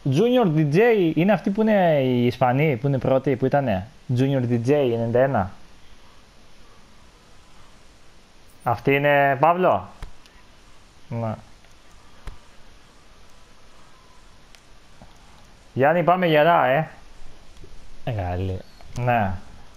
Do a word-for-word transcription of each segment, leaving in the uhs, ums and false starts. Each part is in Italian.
Junior ντι τζέι είναι αυτοί που είναι οι Ισπανοί, που είναι πρώτοι, που ήτανε. Junior ντι τζέι ενενήντα ένα. Αυτή είναι Παύλο. Ναι. Γιάννη, πάμε γερά, ε. Μεγάλη. Ναι.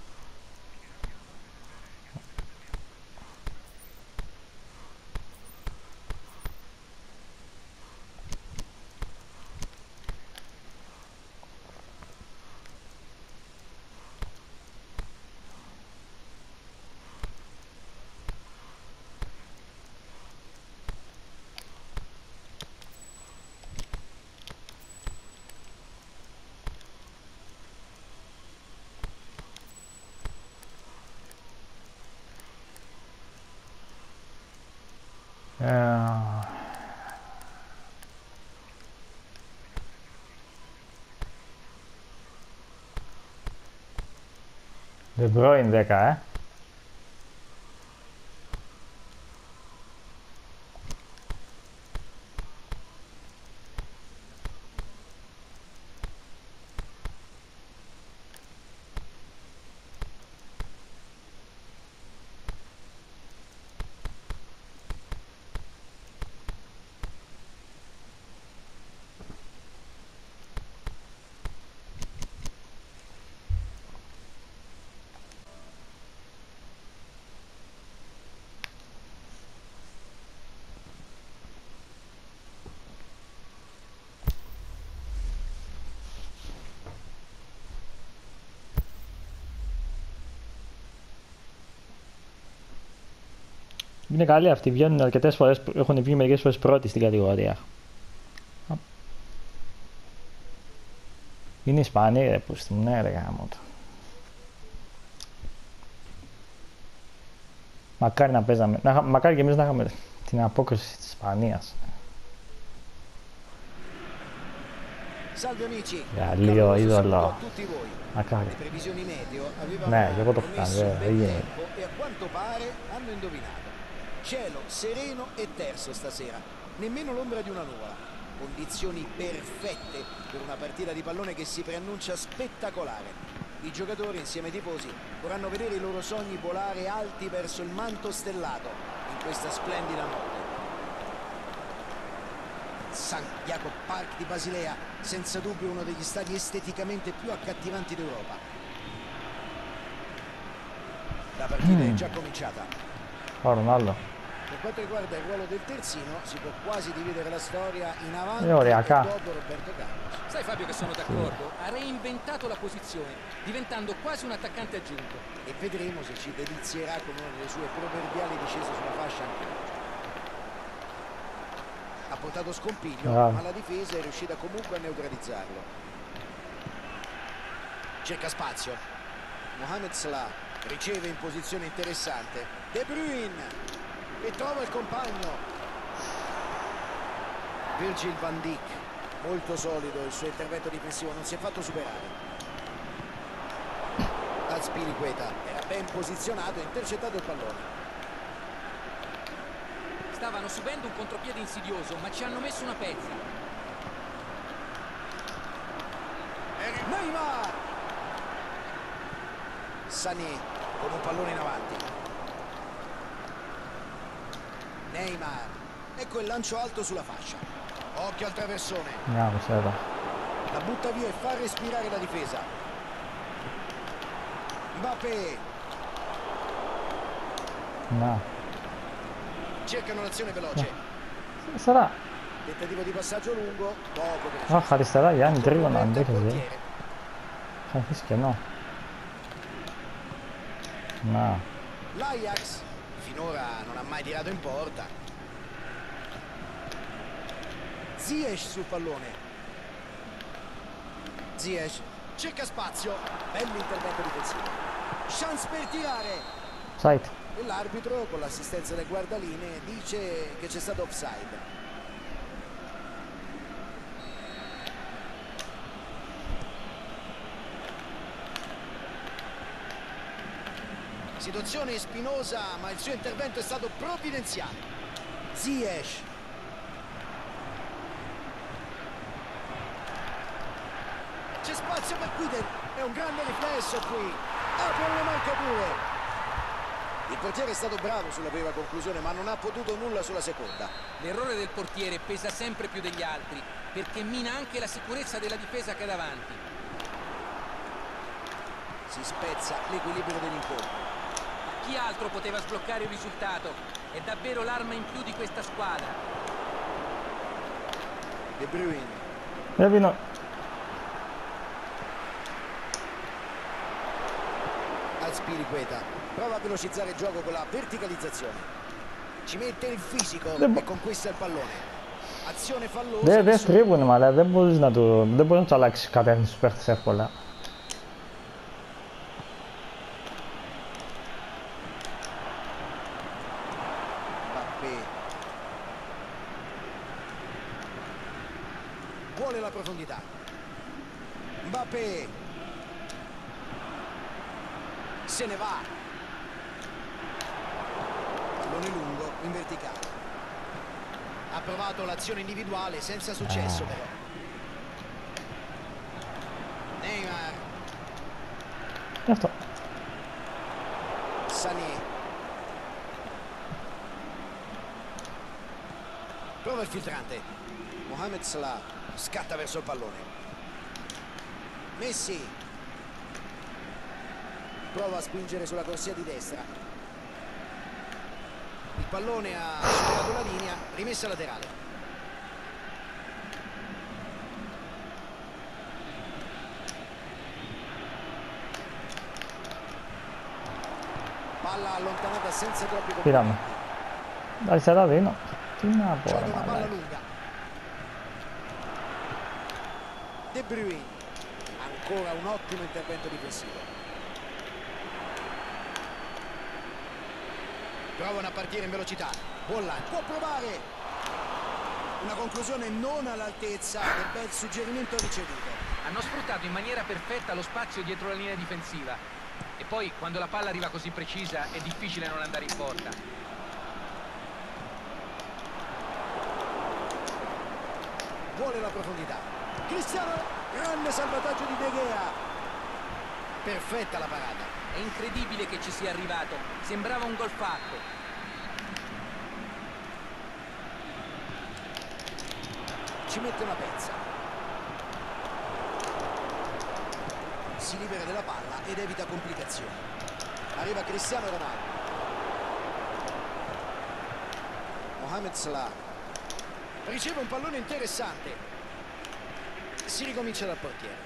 De Bruyne δέκα, ε. Είναι καλή αυτή, βγαίνουν αρκετές φορές, έχουν βγει μερικές φορές πρώτοι στην κατηγορία. Είναι Ισπανοί, ρε, που στην ναι, ρε γάμο του. Μακάρι να παίζαμε, να, μακάρι και εμείς να είχαμε την απόκριση της Ισπανίας. Γαλλίο, είδωλο. Μακάρι. Ναι, και εγώ το έχω κάνει, δεν γίνεται. Cielo sereno e terso stasera, nemmeno l'ombra di una nuvola. Condizioni perfette per una partita di pallone che si preannuncia spettacolare. I giocatori insieme ai tifosi vorranno vedere i loro sogni volare alti verso il manto stellato in questa splendida notte. San Jacob Park di Basilea, senza dubbio uno degli stadi esteticamente più accattivanti d'Europa. La partita è già cominciata. Oh, Ronaldo. Per quanto riguarda il ruolo del terzino, si può quasi dividere la storia in avanti e dopo Roberto Carlos. Sai Fabio che sono d'accordo, ha reinventato la posizione, diventando quasi un attaccante aggiunto. E vedremo se ci delizierà con una delle sue proverbiali discese sulla fascia anche oggi. Ha portato scompiglio, ah. ma la difesa è riuscita comunque a neutralizzarlo. Cerca spazio. Mohamed Salah riceve in posizione interessante. De Bruyne e trova il compagno. Virgil van Dijk, molto solido il suo intervento difensivo, non si è fatto superare. Azpilicueta era ben posizionato e intercettato il pallone. Stavano subendo un contropiede insidioso, ma ci hanno messo una pezza. Neymar! Sané con un pallone in avanti. Neymar, ecco il lancio alto sulla fascia. Occhio al traversone. No, la butta via e fa respirare la difesa. Mbappé. No. Cercano l'azione veloce. No. Sarà. Tentativo di passaggio lungo. Poco Ah, Χαρισταρά, Γιάννη, τρίγω να αντέχεσαι. Θα αρχίσει και ενώ. Να. L'Ajax finora non ha mai tirato in porta. Ziyech sul pallone. Ziyech cerca spazio. Bell'intervento difensivo. Chance per tirare. Offside. E l'arbitro con l'assistenza del guardalinee dice che c'è stato offside. Situazione spinosa, ma il suo intervento è stato provvidenziale. Ziyech. Guiden è un grande riflesso qui, apre le marcature. Il portiere è stato bravo sulla prima conclusione, ma non ha potuto nulla sulla seconda. L'errore del portiere pesa sempre più degli altri, perché mina anche la sicurezza della difesa che è davanti. Si spezza l'equilibrio dell'incontro. Chi altro poteva sbloccare il risultato? È davvero l'arma in più di questa squadra. De Bruyne. Levino. Azpilicueta prova a velocizzare il gioco con la verticalizzazione. Ci mette il fisico Devo... e conquista il pallone. Azione fallosa. Δεν δε στρίβουν, αλλά δεν μπορείς να το... δεν μπορείς να το αλλάξεις κατεύθυνση παίχτης εύκολα. Vuole la profondità. Mbappé se ne va. Pallone lungo in verticale. Ha provato l'azione individuale senza successo, però. Neymar. Certo. Sané. Prova il filtrante. Mohamed Salah scatta verso il pallone. Messi prova a spingere sulla corsia di destra. Il pallone ha superato la linea, rimessa laterale. Palla allontanata senza troppi Tirami. Dai, sei da vino. Una Gioca una palla lunga. De Bruyne. Ancora un ottimo intervento difensivo. Provano a partire in velocità. Buon lancio. Può provare. Una conclusione non all'altezza del bel suggerimento ricevuto. Hanno sfruttato in maniera perfetta lo spazio dietro la linea difensiva. E poi, quando la palla arriva così precisa, è difficile non andare in porta. Vuole la profondità. Cristiano, grande salvataggio di De Gea. Perfetta la parata. È incredibile che ci sia arrivato. Sembrava un gol fatto. Ci mette una pezza. Si libera della palla ed evita complicazioni. Arriva Cristiano Ronaldo. Mohamed Salah. Riceve un pallone interessante. Si ricomincia dal portiere.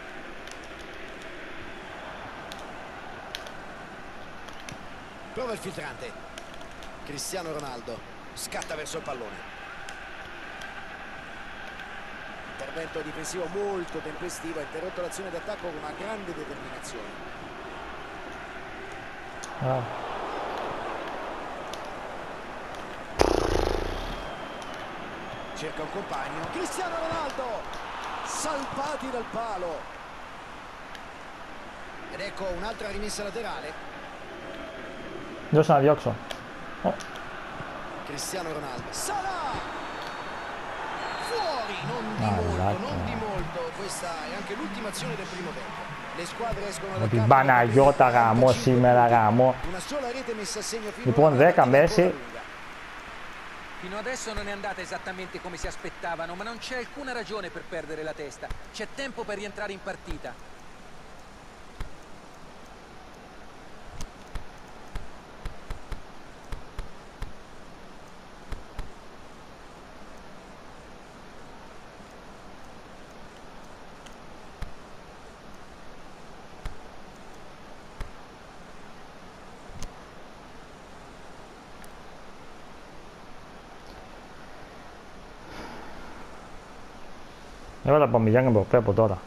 Prova il filtrante. Cristiano Ronaldo scatta verso il pallone. Intervento difensivo molto tempestivo, ha interrotto l'azione d'attacco con una grande determinazione. Ah. Cerca un compagno. Cristiano Ronaldo salvati dal palo. Ed ecco un'altra rimessa laterale. Io sono a diocso. Oh. Cristiano Ronaldo. Salah! Fuori, non di Ah, molto, esatto. non di molto. Questa è anche l'ultima azione del primo tempo. Le squadre escono dal Ότι campo. Παναγιώτα γαμό σήμερα γαμό. Una sola rete messa a segno fino Λοιπόν, δέκα μέση. Fino adesso non è andata esattamente come si aspettavano, ma non c'è alcuna ragione per perdere la testa. C'è tempo per rientrare in partita. Εγώ τα Παμιγιάνγκ με προπέ από τώρα.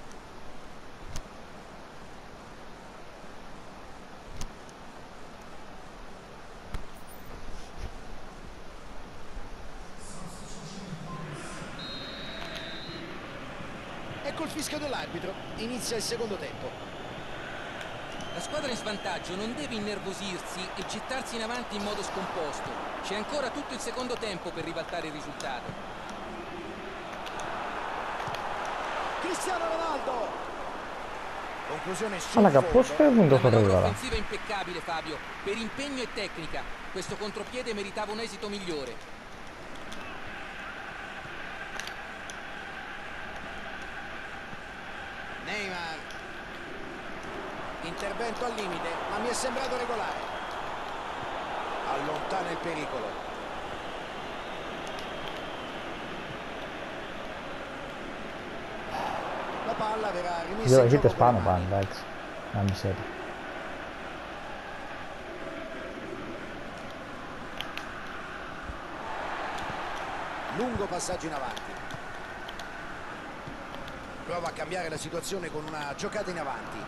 Ecco il fischio dell'arbitro, inizia il secondo tempo. La squadra in svantaggio non deve innervosirsi e gettarsi in avanti in modo scomposto. C'è ancora tutto il secondo tempo per ribaltare il risultato. Cristiano Ronaldo Conclusione sul Alla fondo. capos per punto Una manovra correva. offensiva impeccabile, Fabio. Per impegno e tecnica, questo contropiede meritava un esito migliore. Neymar. Intervento al limite, ma mi è sembrato regolare. Allontana il pericolo. La palla verrà rimessa Io in che gioco te con le spano mani. pan, dai. La miseria. Lungo passaggio in avanti. Prova a cambiare la situazione con una giocata in avanti.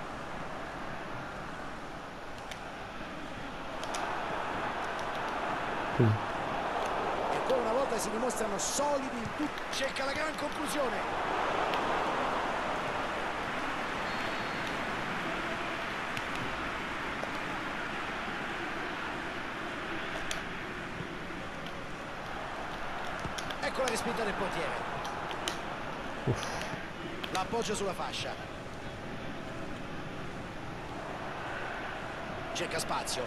Sì. E ancora una volta si dimostrano solidi in tutto. Cerca la gran conclusione. Ecco la respinta del portiere. Uff. L'appoggio sulla fascia. Cerca spazio.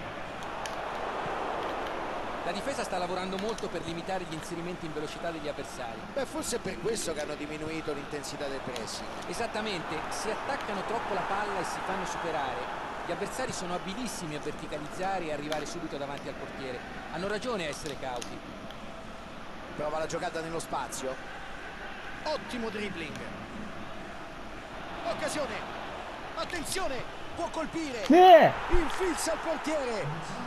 La difesa sta lavorando molto per limitare gli inserimenti in velocità degli avversari. Beh, forse è per questo che hanno diminuito l'intensità del pressing. Esattamente, si attaccano troppo la palla e si fanno superare. Gli avversari sono abilissimi a verticalizzare e arrivare subito davanti al portiere. Hanno ragione a essere cauti. Prova la giocata nello spazio. Ottimo dribbling. Occasione. Attenzione, può colpire. Eh! Infilza il portiere.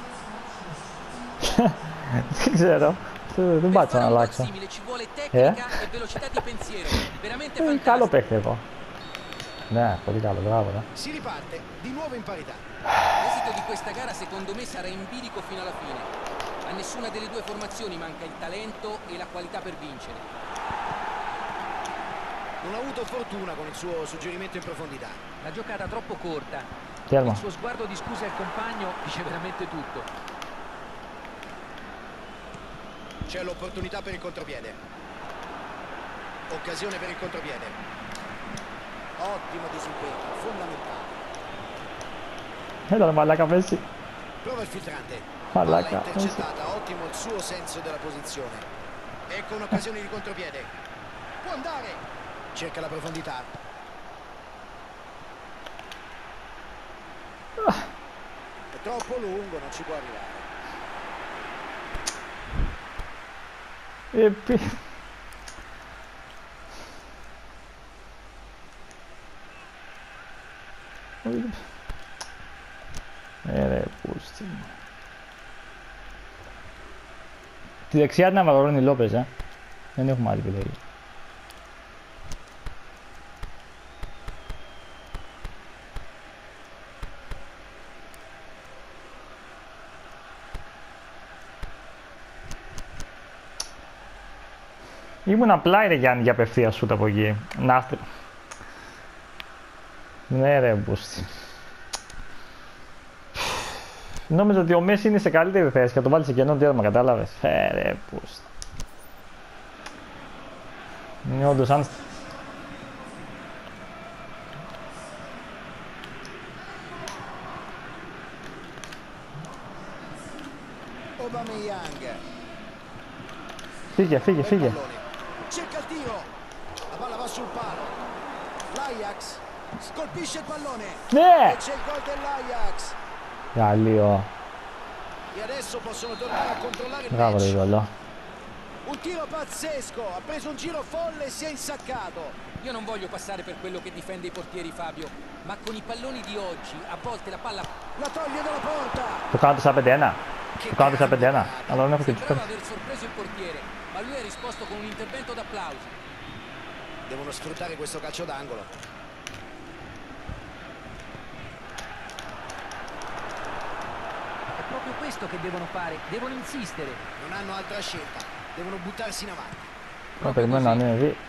Zero. Tu, tu Per bacia fare una un gol laccia. simile ci vuole tecnica e velocità di pensiero. Veramente Un calo fantastico. tecnico. Eh, un po' di calo, bravo, eh. Si riparte di nuovo in parità. L'esito di questa gara secondo me sarà in bilico fino alla fine. A nessuna delle due formazioni manca il talento e la qualità per vincere. Non ha avuto fortuna con il suo suggerimento in profondità. La giocata troppo corta. Fermo. Il suo sguardo di scusa al compagno dice veramente tutto. C'è l'opportunità per il contropiede. Occasione per il contropiede. Ottimo disimpegno, fondamentale. E allora va alla capessi. Prova il filtrante. Alla Palla cazzo. intercettata, ottimo il suo senso della posizione. Ecco un'occasione di contropiede. Può andare. Cerca la profondità. È troppo lungo, non ci può arrivare. E pi... Ere pusti. Τη δεξιά την αβαγορώνει Λόπες, ε. Δεν έχουμε άλλη επιλογή. Ήμουν απλά ρε Γιάννη για απευθεία σούτ από εκεί. Να είστε. Ναι ρε μπούστη. Νόμιζα ότι ο Μέση είναι σε καλύτερη θέση και το βάλει σε κενό τέρμα, κατάλαβες. Ε ρε μπούστη. Είναι όντως αν... Aubameyang. Φύγε, φύγε, φύγε. Cerca il tiro. La palla va sul palo. L'Ajax scolpisce il pallone. Ναι! E c'è il gol dell'Ajax. Γαλλίο. E adesso possono tornare a controllare il Bravo match. Rigollo. Un tiro pazzesco. Ha preso un giro folle e si è insaccato. Io non voglio passare per quello che difende i portieri, Fabio, ma con i palloni di oggi a volte la palla La toglie dalla porta. Το κάνω το πέντε ένα. Το κάνω το πέντε ένα. Αλλά δεν έχω και sembrava aver sorpreso il portiere, ma lui ha risposto con un intervento d'applausi. Devono sfruttare questo calcio d'angolo. È proprio questo che devono fare, devono insistere. Non hanno altra scelta. Devono buttarsi in avanti. Ma per me non è lì.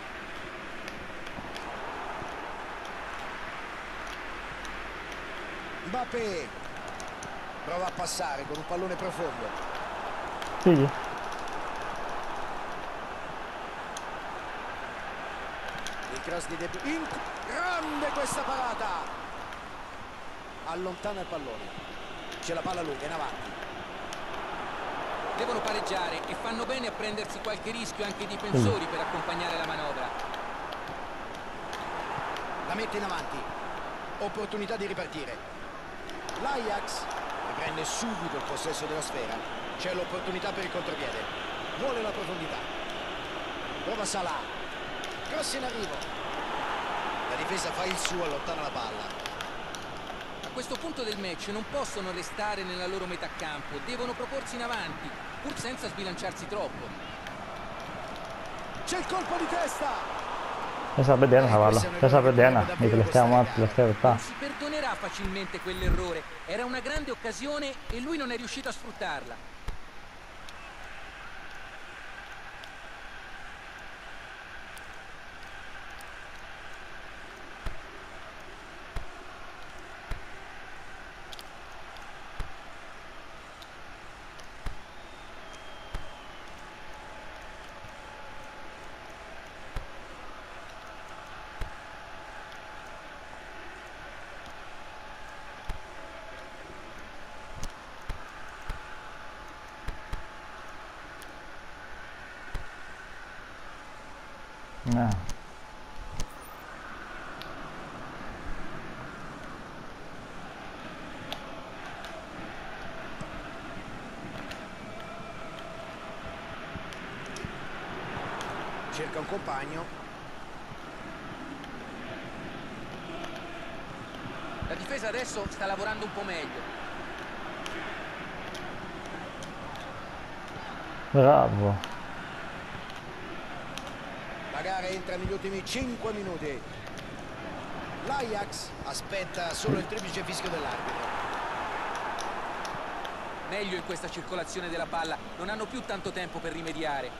Mbappé prova a passare con un pallone profondo. Figli. Il cross di De Bruyne. Grande questa parata, allontana il pallone, c'è la palla lunga in avanti. Devono pareggiare e fanno bene a prendersi qualche rischio anche i difensori mm. per accompagnare la manovra. La mette in avanti, opportunità di ripartire. L'Ajax riprende subito il possesso della sfera, c'è l'opportunità per il contropiede, vuole la profondità, prova Salah, cross in arrivo, la difesa fa il suo, allontana la palla. A questo punto del match non possono restare nella loro metà campo, devono proporsi in avanti, pur senza sbilanciarsi troppo. C'è il colpo di testa! Se sta perdendo sta palla, se sta perdendo, mica le stiamo avanti, le stiamo Non si perdonerà facilmente quell'errore, era una grande occasione e lui non è riuscito a sfruttarla. No. Cerca un compagno. La difesa adesso sta lavorando un po' meglio. Bravo. La gara entra negli ultimi cinque minuti. L'Ajax aspetta solo il triplice fischio dell'arbitro. Meglio in questa circolazione della palla, non hanno più tanto tempo per rimediare.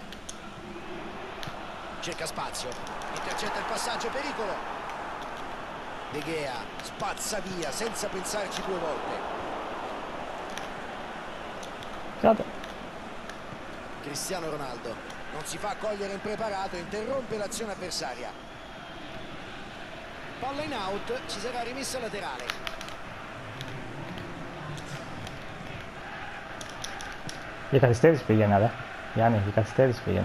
Cerca spazio, intercetta il passaggio, pericolo. De Gea spazza via senza pensarci due volte. Guarda. Cristiano Ronaldo non si fa cogliere impreparato, interrompe l'azione avversaria. Palla in out, ci sarà rimessa laterale. I Calisteri spiegano, eh? Yani, i Calisteri spiegano.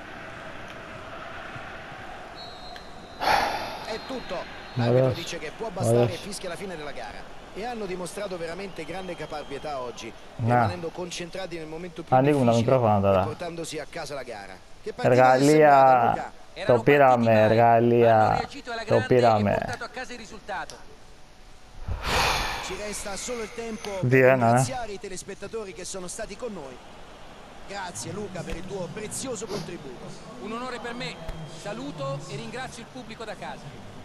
È tutto. L'arbitro dice che può bastare e fischia la fine della gara. E hanno dimostrato veramente grande caparbietà oggi, rimanendo concentrati nel momento più difficile e portandosi a casa la gara. Che partita è sembrata, Luca? Toppira a me, regalia. Toppira a me. Portato a casa il risultato. Ci resta solo il tempo per Direi, ringraziare eh? i telespettatori che sono stati con noi. Grazie Luca per il tuo prezioso contributo. Un onore per me. Saluto e ringrazio il pubblico da casa.